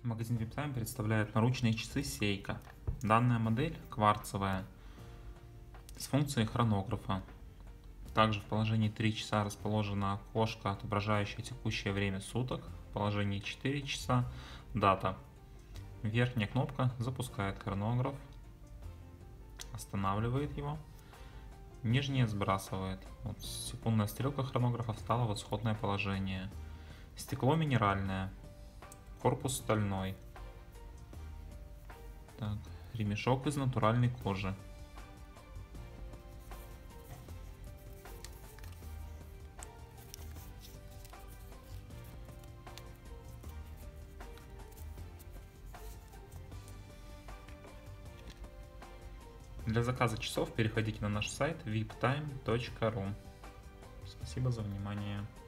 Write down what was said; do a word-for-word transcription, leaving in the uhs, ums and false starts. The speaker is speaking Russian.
Магазин VIPtime представляет наручные часы Seiko. Данная модель кварцевая с функцией хронографа. Также в положении три часа расположено окошко, отображающее текущее время суток. В положении четыре часа дата. Верхняя кнопка запускает хронограф, останавливает его. Нижняя сбрасывает. Вот секундная стрелка хронографа встала в исходное положение. Стекло минеральное. Корпус стальной. Так, ремешок из натуральной кожи. Для заказа часов переходите на наш сайт виптайм точка ру. Спасибо за внимание.